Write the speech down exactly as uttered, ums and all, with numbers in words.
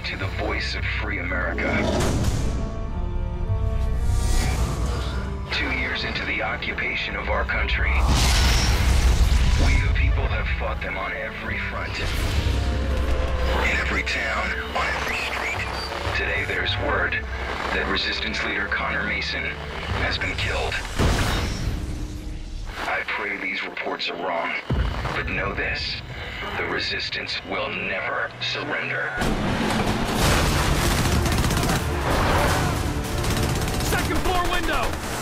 to the voice of free America. Two years into the occupation of our country, we the people have fought them on every front. In every town, on every street. Today there's word that Resistance leader Connor Mason has been killed. I pray these reports are wrong, but know this, the Resistance will never surrender. Second floor window!